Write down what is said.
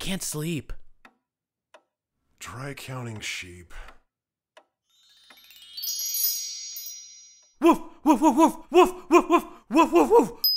can't sleep. Try counting sheep. Woof, woof, woof, woof, woof, woof, woof, woof, woof, woof.